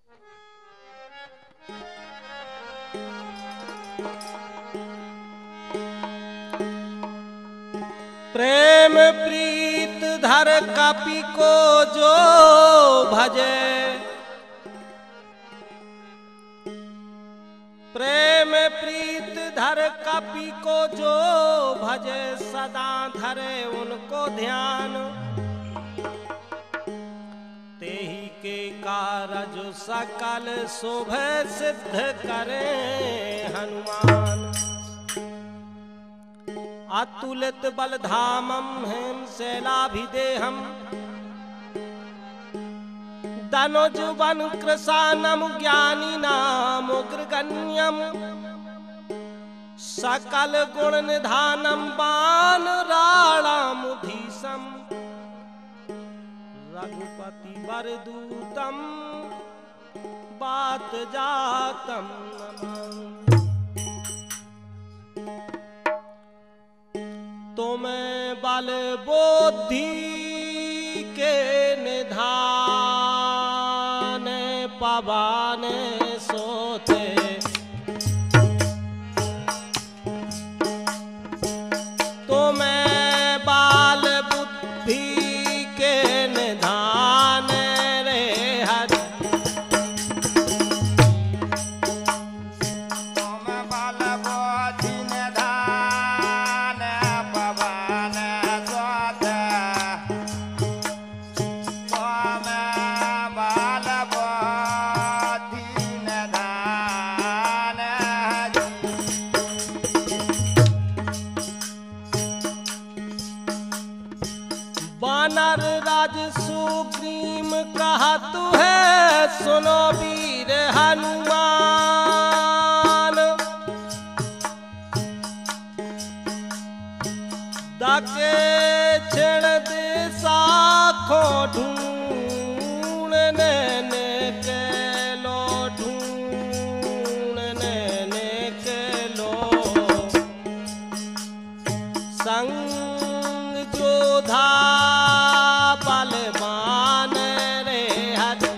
प्रेम प्रीत धर कपि को जो भजे, प्रेम प्रीत धर कपि को जो भजे, सदा धरे उनको ध्यान, तेहि के कारज सकल शुभ सिद्ध करे हनुमान। अतुलित बलधामं हेम शैलाभिदेहं, दनुज वन कृशानम ज्ञानिनाम उग्रगण्यम, सकल गुण निधानम वानराणामुधीशम, रघुपति वरदूतम बात जातम नमामि। तुम्हें बल बुद्धि के निधान पवन सोते, तुम्हें बल बुद्धि के निधान रे हरि, तुम्हें बल बुद्धि निधान पवन सोते, तुम्हें बल बुद्धि निधान हरि। वानर राज सुग्रीव कहत है, सुनो वीर हनुमान, दके क्षण दिशा को ढूंढने के लो, ढूंढने के लो, संग जोधा बलवान रे हरि,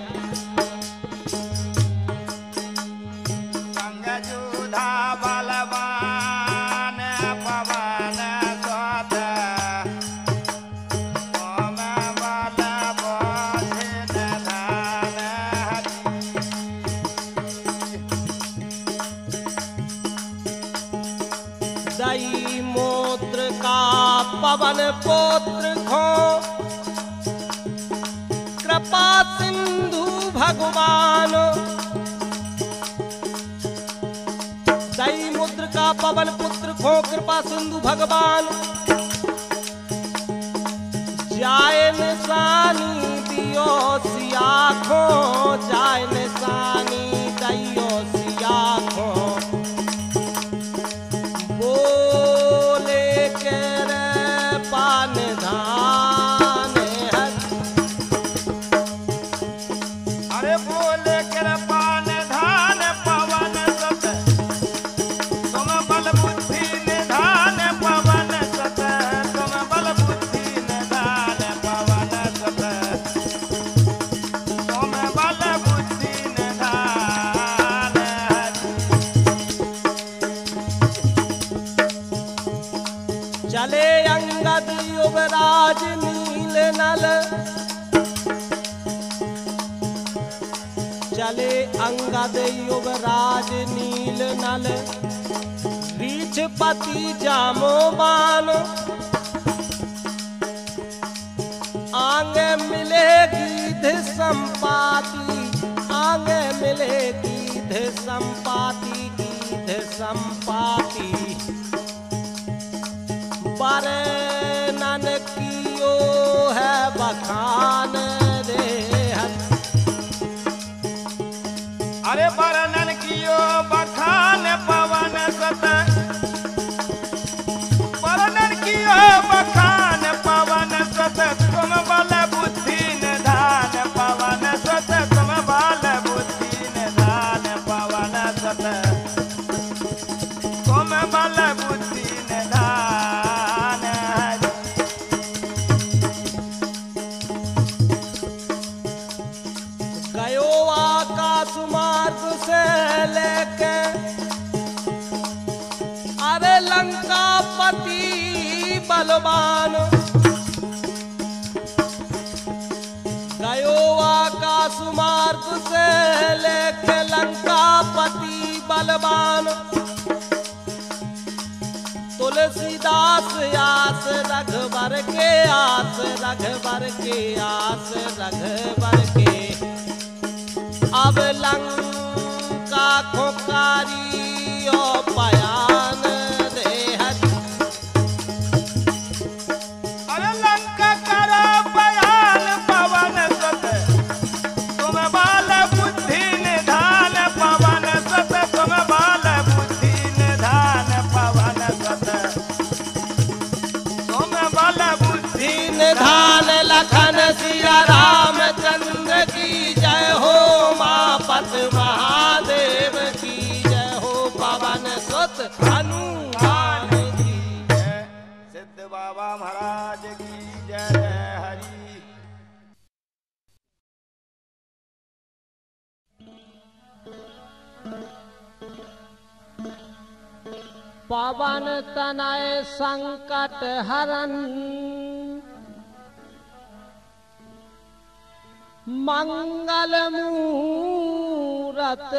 संग जोधा बलवान पवन सोते, तुम्हें बल बुद्धि निधान हरि। दई मोत्र का पवन पुत्र खो, कृपा सिंधु भगवान, दई मुद्र का पवन पुत्र खो, कृपा सिंधु भगवान, जाय निशानी दियो सिया खो, जाय निशानी दियो सिया खो, बोले के रे पान धान हरि, अरे बोले कृपान धान पवन सोते, तुम बल बुद्धि निधान पवन सोते, तुम बल बुद्धि निधान पवन सोते, तुम बल बुद्धि निधान हरि। चले अंगद युवराज नील नल, चले अंगद युवराज नील नल, रीछपति जामोबान, आगे मिले गीध संपाति, आगे मिले गीध संपाति, गीध संपाति, वर्णन कियो है बखान रे हरि, अरे वर्णन कियो बखान पवन सोते, वर्णन कियो बखान पवन सोते, तुम बल बुद्धि निधान पवन सोते, तुम बल बुद्धि निधान पवन सोते, तुम बल बुद्धि निधान हरि। गयो आकाश लेके अरे लंकापति बलवान गयो आकाश मार्ग से लेके लंकापति बलवान तुलसीदास आस रघुवर के आस रघुवर के आस रघुवर के अब लंका खोकारी ओ पयान रे हरि अरे लंका करो बयान पवन सत तुम बाल बुद्धि निधान पवन सत तुम बाल बुद्धि निधान पवन सत तुम बाल बुद्धि निधान लखन सिया रामचंद्र की जय हो मापत महादेव की जय हो पवन सुत हनुमान की जय सिद्ध बाबा महाराज की जय जय हरि पवन तनय संकट हरन मंगल मूरत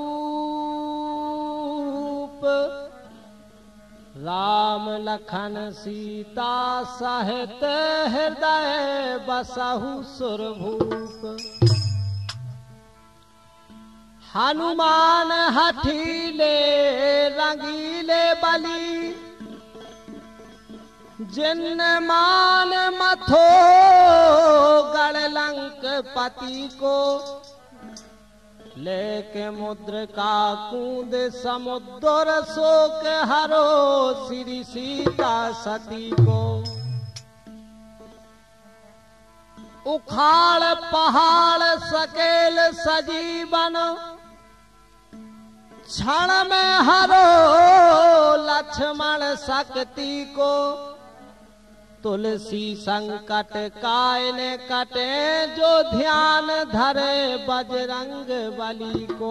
रूप राम लखन सीता सहित हृदय बसहु सुरभूप हनुमान हठीले रंगीले बली जिन मान मथो गढ़ लंकपति को लेके मुद्रिका कूद समुद्र शोक हरो श्री सीता सती को उखाड़ पहाड़ सकेल सजीवन क्षण में हरो लक्ष्मण शक्ति को तुलसी संकट कायन कटे जो ध्यान धरे बजरंग बली को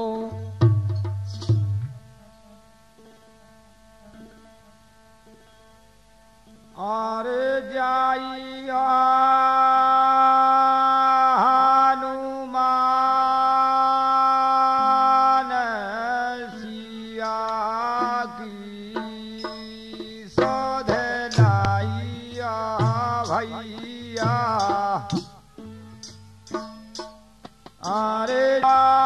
और जाइया हनुमान सिया की सोध लाइया भैया अरे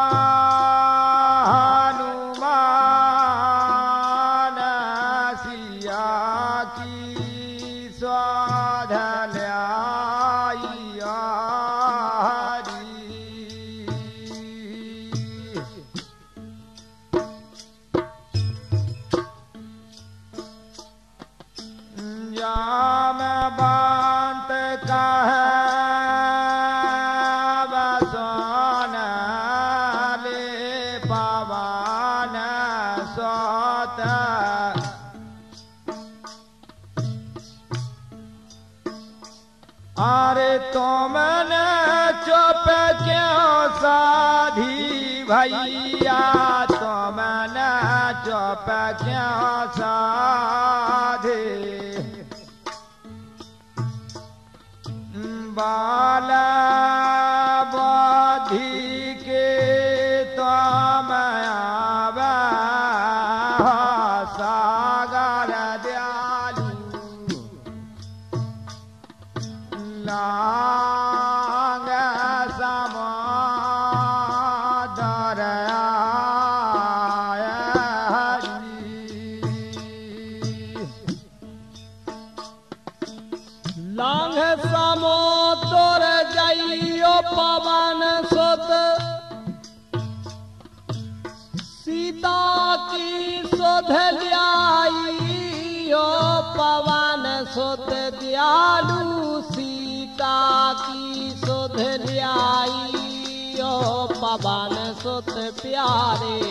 हनुमान सिया की स्वाध ल्याइया हरि जाम बांत कह बसन ले पवन सोत अरे तुमने चुप क्यों साधी भैया तुमने चुप क्यों साधे बाल बुद्धि के तुम आवा सागर दयालु लांग समुद्र आय हरि लांग समुद्र जइयो पवन सुत सीता की सुध ल्याइयो पवन सुत दयालु सीता की सुध ल्याइयो पवन सुत प्यारे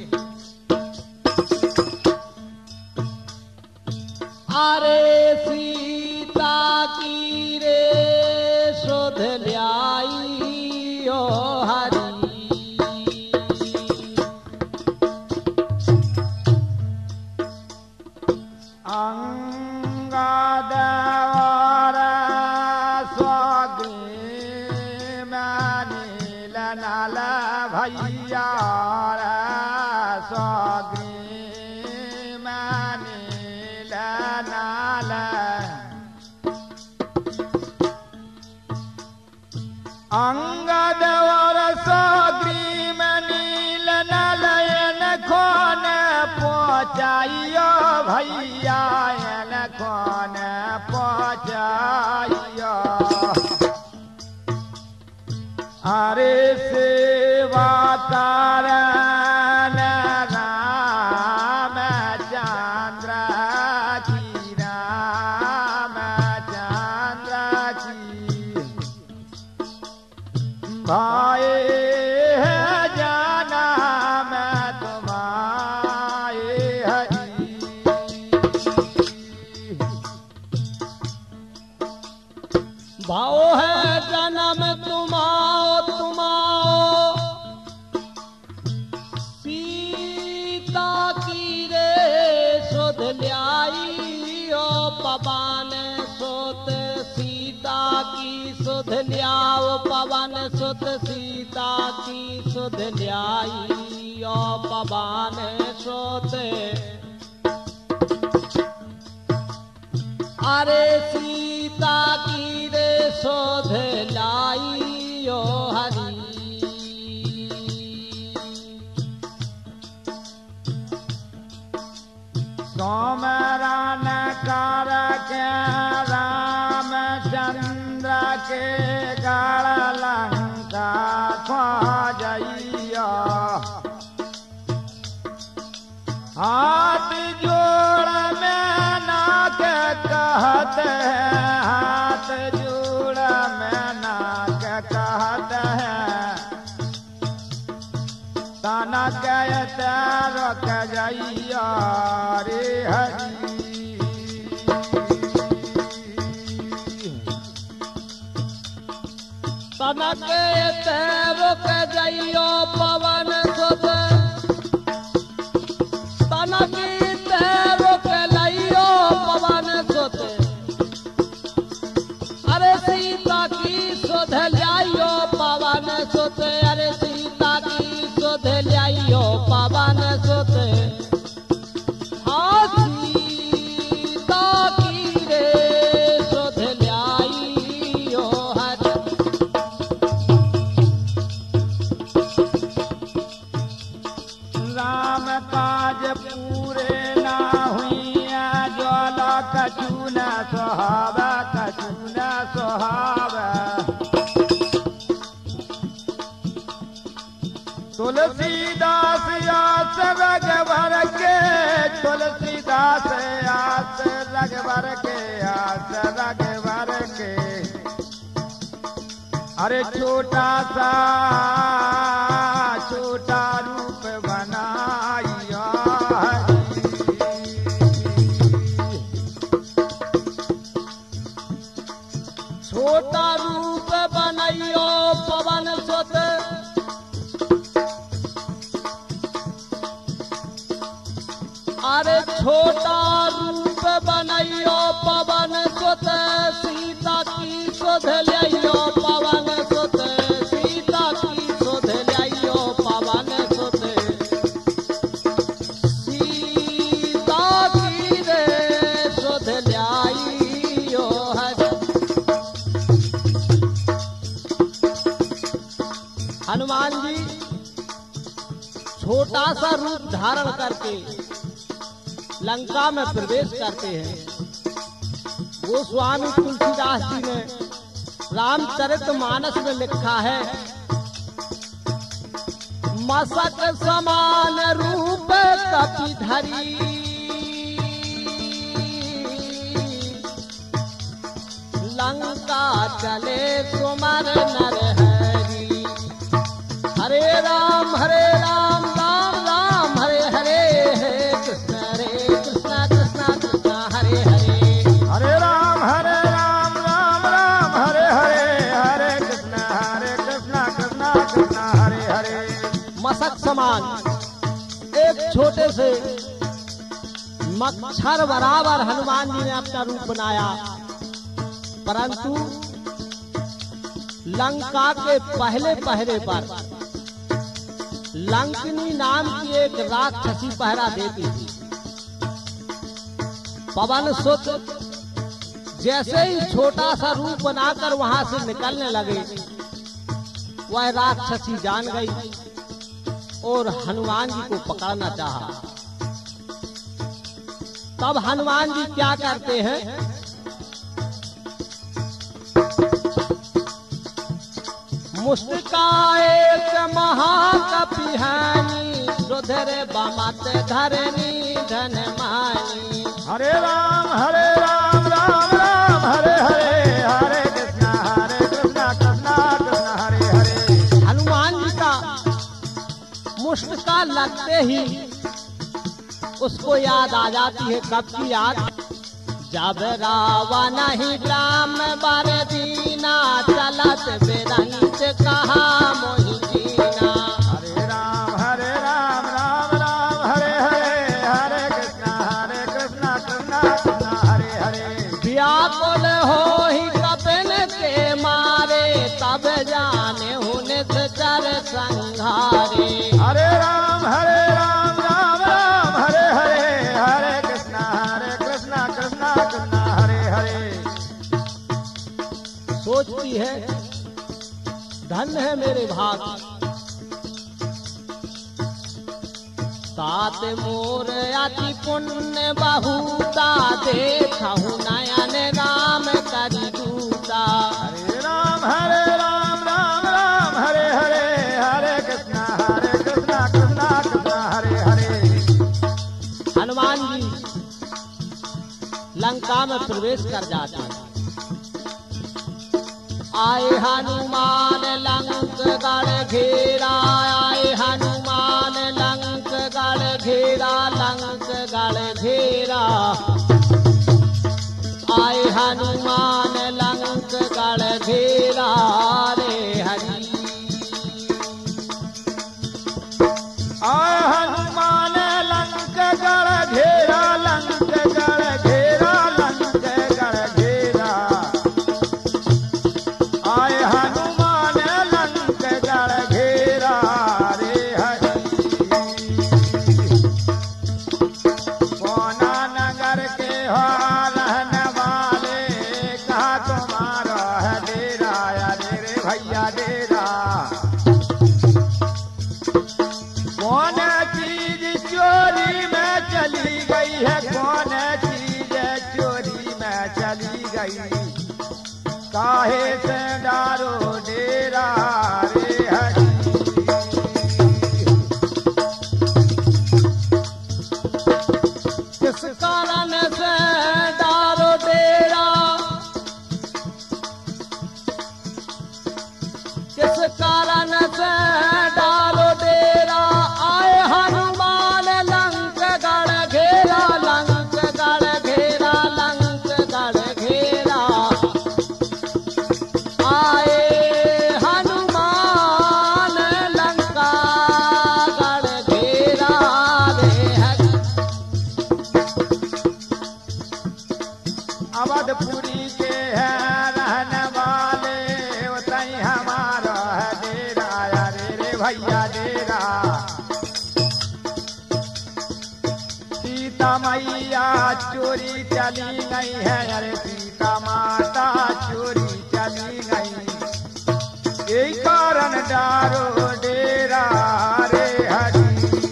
अरे सीता की रे सुध ल्याइयो हरि भैया सग्रीम नील नाल अंगद और सग्रीम नील नलयन खोन पहुँचाइयो भैया खोन पहुँचाइयो अरे सेवा कारण रामचंद्र की रामचंद्र की भाई है जाना मैं तुम्हारे हरी भाव है जन्म तुम्हारो सीता की रे सुध ल्याई ओ पवन सुत सीता की सुध ल्याओ पवन सुत सीता की सुध ल्याई ओ पवन सुत अरे सीता की रे शोध लाई ओ हरी सोमरान कर के रामचंद्र के गढ़ लंका खोजइया हाथ जोड़ में नाक कहते हैं हाथ जोड़ में नाक कहते हैं तना कहते रोक जाइया रे हरी तनक रोक जाइयो पवन सुत तनक रोक लाइयो पवन सुत अरे सीता की सुध ल्याइयो पवन सुत अरे सीता की सुध ल्याइयो पवन सुत हाँ सीता की रे सुध ल्याइयो हर राम काज पूरे ना हुई ज्वाल कछु न सुहाव कछु न सुहाव तुलसीदास आस रघवर के तुलसीदास आस रघवर के आस रघवर के अरे छोटा सा छोटा रूप बनाइया छोटा रूप बनाइयो पवन सुत अरे छोटा रूप बनाइयो पवन सुत सीता की सुध लियो पवन सुत सीता की सुध लियो पवन सुत सीता की रे सुध लियो हर हनुमान जी छोटा सा रूप धारण करके लंका में प्रवेश करते हैं। गोस्वामी तुलसीदास जी ने रामचरितमानस में लिखा है मसक समान रूप कपिधरी लंका चले सुमर नर हरि हरे राम राम राम हरे हरे कृष्ण कृष्ण कृष्ण कृष्ण हरे हरे हरे राम राम राम हरे हरे हरे कृष्ण कृष्ण कृष्ण हरे हरे मसक समान एक छोटे से मच्छर बराबर हनुमान जी ने अपना रूप बनाया, परंतु लंका के पहले पहरे पर लंकिनी नाम की एक राक्षसी पहरा देती थी। पवन सुत जैसे ही छोटा सा रूप बनाकर वहां से निकलने लगे, वह राक्षसी जान गई और हनुमान जी को पकड़ना चाहा। तब हनुमान जी क्या करते हैं, मुस्काए महाकपिहानी रुधिर बमत धरनी धन मानी। हरे राम राम राम हरे हरे, हरे कृष्णा कृष्णा कृष्णा हरे हरे। हनुमान जी का मुस्का लगते ही उसको याद आ जाती है। कब की याद, जब रावण ही राम बर दीना चलत बेरंच कहा मोहि जीना। हरे राम राम राम हरे हरे, हरे कृष्णा कृष्णा कृष्णा हरे हरे। व्याकुल हो ही कपिन के मारे, तब जाने हुन चर संघारे। हरे राम राम राम हरे हरे, हरे कृष्णा कृष्णा कृष्णा हरे हरे। सोचती है धन्य है मेरे भाग, सात मोर अति पुण्य बहुता, देखहु नयन राम करि दूता। हरे राम राम हरे हरे, हरे कृष्णा कृष्णा कृष्णा हरे हरे। हनुमान जी लंका में प्रवेश कर जाते हैं। आए हनुमान लंक गढ़ घेरा, आए हनुमान लंक गढ़ घेरा, लंक गढ़ घेरा। आए हनुमान लंक गढ़ घेरा रे हरि। आए हनुमान लंक गढ़ घेरा, लंक गढ़ घेरा, लंक गढ़ घेरा। आए हनुमान लंक गढ़ घेरा रे हरि। कौना नगर के हो रहने वाले, कहा तुम्हारा है डेरा, अरे रे भैया डेरा। कौन चीज चोरी में चली गई है, कौन चीज चोरी में चली गई, काहे से डारो डेरा रे हरि। किस कारण से डारो डेरा, किस कारण से डारो डेरा। आए हनुमान लंक गढ़ घेरा, लंक गढ़ घेरा, लंक गढ़ घेरा। आए हनुमान लंका गढ़ घेरा रे हरि। अवधपुरी के हैं रहने वाले, उतई हमारा है डेरा, अरे रे भैया डेरा। सीता मैया चोरी चली गई है, अरे सीता माता चोरी चली गई, यही कारण डारो डेरा रे हरि।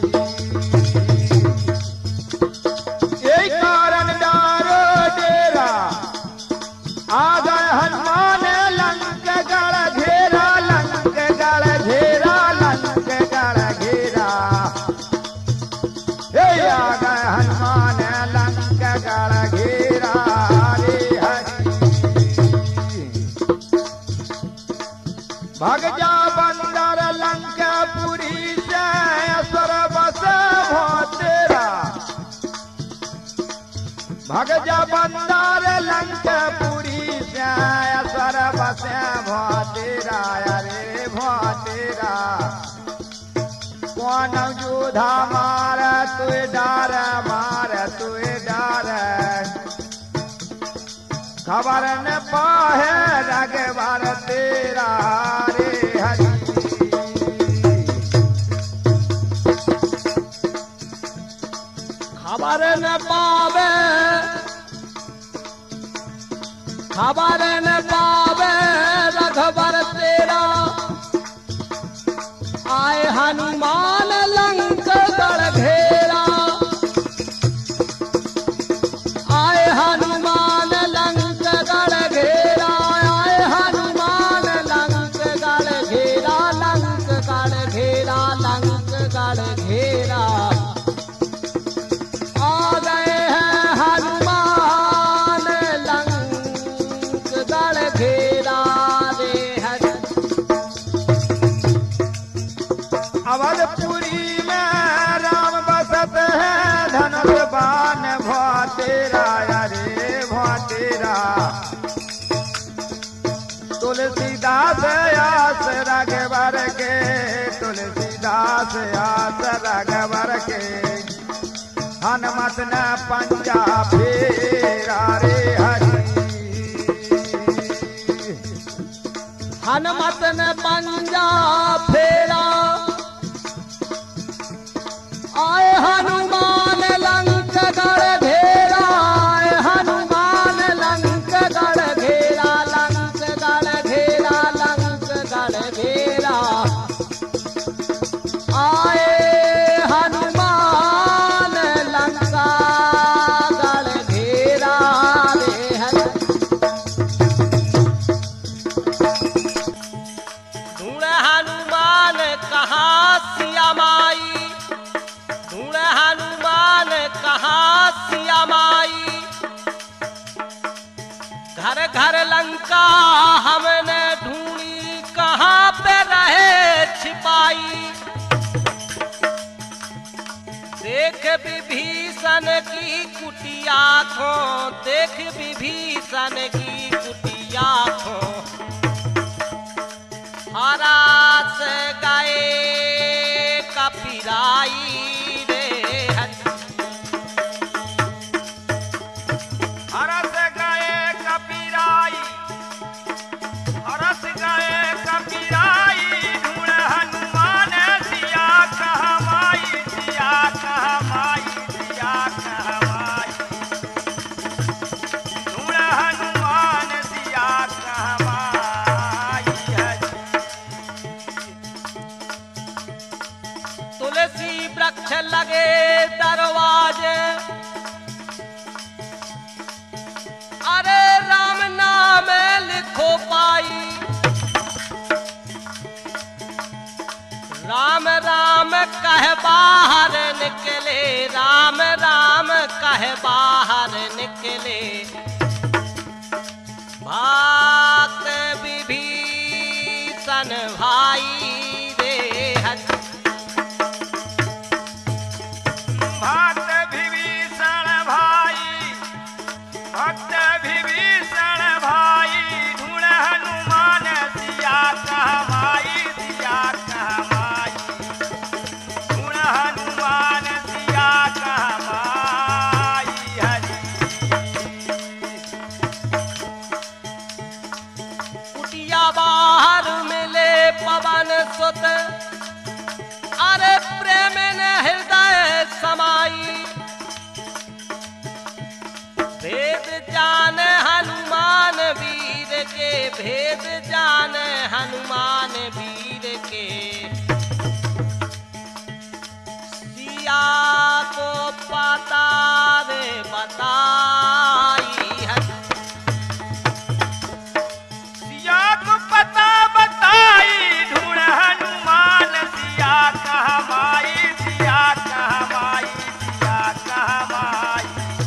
यही कारण डारो डेरा। आ गए हनुमान लंक गढ़ घेरा, लंक गढ़ घेरा, लंक गढ़ घेरा। हे आ गए हनुमान लंक गढ़ घेरा रे हरि। भग जा बंदर लंकापुरी से, असुर बसे भो तेरा। भग जा बंदर लंकापुरी से, असुर बसे भो तेरा, अरे भो तेरा। कौन योधा मार तुए डार, मार तुए डार। खबर न पाहे रघुवर तेरा रे हरि। पावे, खबर न पावे रघुबर तेरा। आए हनुमान लंक गढ़ घेरा, आए हनुमान लंक गढ़ घेरा, आए हनुमान लंक गढ़ घेरा, लंक गढ़ घेरा, लंक गढ़ घेरा। आ गए हैं हनुमान लंक गढ़ घेरा रे हर। अवधपुरी में राम बसत है, धनुष बाण भौ तेरा, अरे भौ तेरा। तुलसीदास आस रघुवर के, तुलसीदास आस रघुवर के। हनुमत न पंजा फेरा रे हरि, हनुमत ने पंजा फेरा। आए हनुमान लंक गढ़ घेरा, आए हनुमान लंक गढ़ घेरा, लंक गढ़ घेरा, लंक गढ़ घेरा। आए हनुमान लंका गढ़ घेरा रे हर। ढूंढ हनुमान कहाँ सिया माई, ढूंढ हनुमान कहाँ सिया माई। घर घर लंका हमने ढूंढी, कहाँ पे रहे छिपाई। देख विभीषण की कुटिया खो, देख विभीषण की कुटिया खो। हरास गए कपिराई रे हर। हरस गए कपिराई, हरस गए कपिराई। ढूंढ हनुमान सिया कहाँ माई, सिया कहाँ माई, सिया कहाँ माई। ढूंढ हनुमान सिया कहाँ माई हरि। तुलसी वृक्ष लगे दरवाजे, अरे राम नाम लिखो पाई। राम राम कह बाहर निकले, राम राम कह बाहर निकले। भक्त विभीषण भाई रे हर। भक्त विभीषण भाई, भक्त विभीषण भाई। ढूंढ हनुमान सिया कहाँ माई, सिया कहाँ माई। ढूंढ हनुमान सिया कहाँ माई हरि। कुटिया बाहर मिले पवन सुत, अरे प्रेम ने हृदय समाई। भेद जान हनुमान वीर के, भेद जान हनुमान वीर के। सिया को पता रे बताई हर। सिया को पता बताई। ढूंढ हनुमान सिया कहाँ माई, सिया कहाँ माई, सिया कहाँ माई।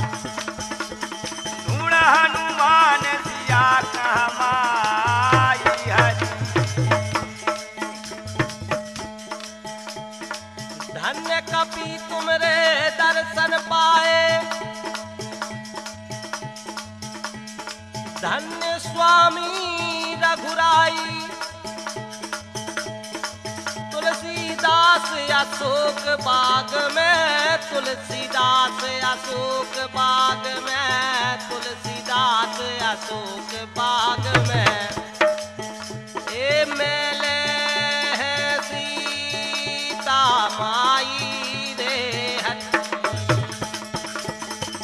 ढूंढ हनुमान सिया कहाँ माई हरि। धन्य कपि तुमरे दर्शन पाए, धन्य स्वामी रघुराई। तुलसीदास अशोक बाग में, तुलसीदास अशोक बाग में, तुलसीदास अशोक बाग में। ए मेले है सीता माई रे हर।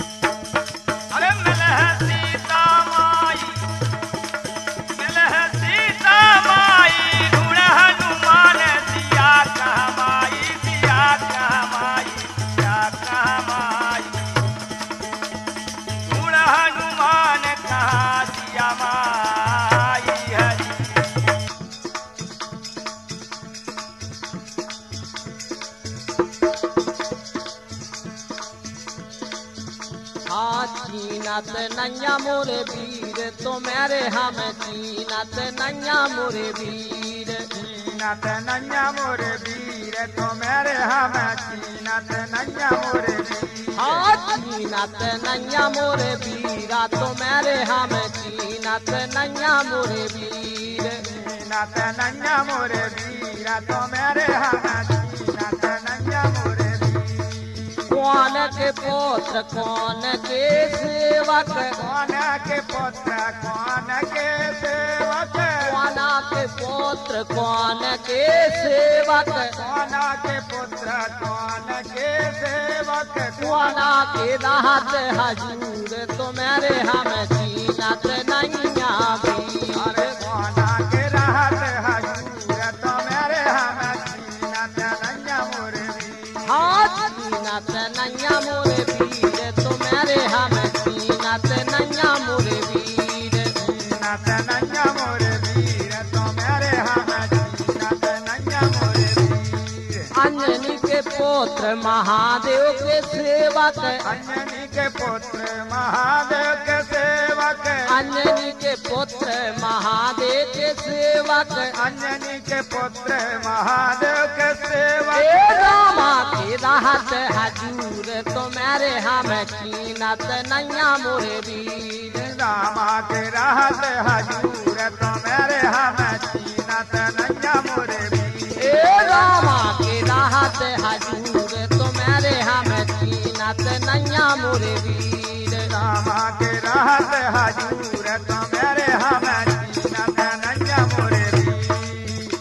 चीनत नैया मोरे वीर तुम्हारे हम चीनत नैया मोरे वीर चीनत नैया मोरे वीर तुम्हारे हम चीनत नैया मोरे वीर हाँ चीनत नैया मोरे वीरा तुम्हारे हम चीनत नैया मोरे वीर चीनत नैया मोरे वीर तुम्हारे हम चीनत नैया मोरे वीर कौन के पुत्र कौन के सेवक कौन के पुत्र कौन के सेवक कौन के पुत्र कौन के सेवक कौन के पुत्र कौन के सेवक कौन के राहत हजूर तुम्हारे हम चीनत नैया वीर अरे कौन के राहत हजूर तुम्हारे हम चीनत नैया मोरे वीर हाँ चीनत नैया मोरे वीर तुम्हारे हम चीनत नैया मोरे वीर चीनत नैया मोरे वीर तुम्हारे हम चीनत नैया मोरे वीर अंजनी के पुत्र महादेव के सेवक अंजनी के पुत्र महादेव के सेवक अंजनी के पुत्र महादेव के सेवक अंजनी के पुत्र महादेव के हे सेवक रामा के राहत हजूर तुम्हारे हम चीनत नैया मोरे वीर रामा के राहत हजूर तुम्हारे हम चीनत नैया मोरे वीर हे रामा के राहत हजूर तुम्हारे हम चीनत नैया मोरे वीर रामा के राहत हजूर तुम्हारे हम चीनत नैया मोरे वीर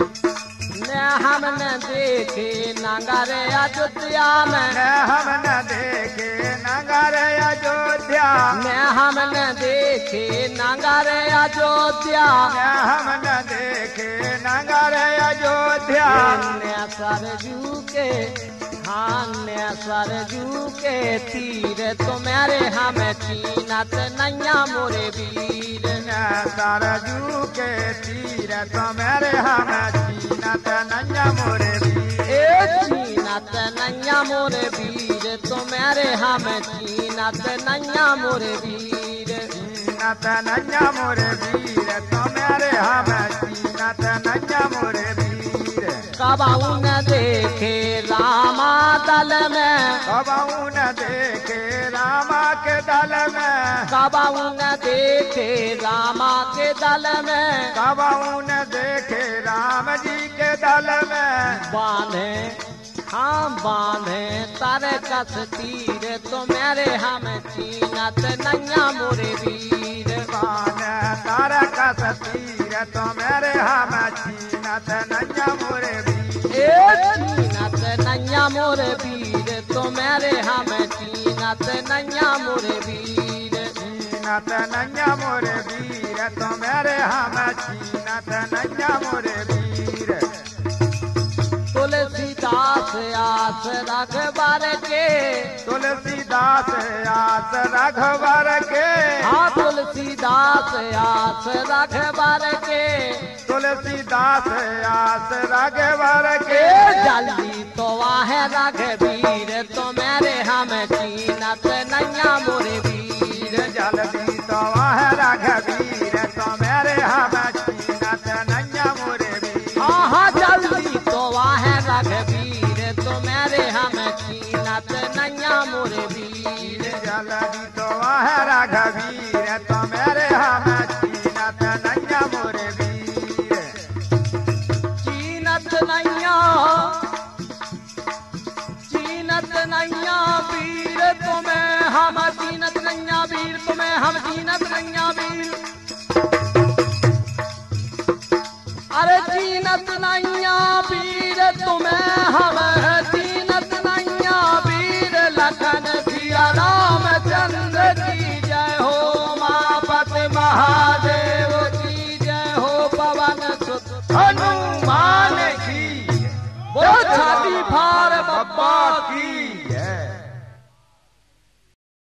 ने हम न देखे नगर अयोध्या में न हम न देखे नगर अयोध्या ने हम न देखे नगर अयोध्या न हम न देखे नगर अयोध्या ने सरजू के हाँ ने सरजू के तीर तुम्हारे हम चीनत नैया मोरे वीर न सरजू के तीर तुम्हारे हम चीनत नैया मोरे वीर ए चीनत नैया मोरे वीर तुम्हारे हम चीनत नैया मोरे वीर चीनत नैया मोरे वीर तुम्हारे हम चीनत नैया मोरे वीर कबाऊ न देखे रामा दल में कबाऊ न देखे रामा के दल में कबाऊ न देखे रामा के दल में कबाऊ न देखे राम जी के दल में बांधे हाँ बांधे तारे कस तीर तुम्हारे हम चीनत नैया मोरे वीर बान तारकस तीर तुम्हारे हम चीनत नैया मोरे वीर ए चीनत नैया मोरे वीर तुम्हारे हम चीनत नैया मोरे वीर चीनत नैया मोरे वीर तुम्हारे हम चीनत नैया मोरे वीर तुलसीदास आस रघुबर के तुलसीदास आस रघुवर के हाँ तुलसीदास आस रघुबर के तुलसीदास आस रघुवर के जल्दी तो आहे रघुवीर तुम्हारे हम चीनत नैया मोरे वीर जल्दी तो वह रघुवीर तुम्हारे हम चीनत नैया मोरे वीर हाँ जल्दी तो आहे रघुवीर तुम्हारे हम चीनत नैया मोरे वीर जल्दी तो वह रघुवीर तुम्हारे हम चीनत नैया मोरे वीर चीनत नैया वीर तुम्हें हम चीनत नैया वीर तुम्हें हम चीनत नैया वीर अरे चीनत नैया वीर तुम्हें हम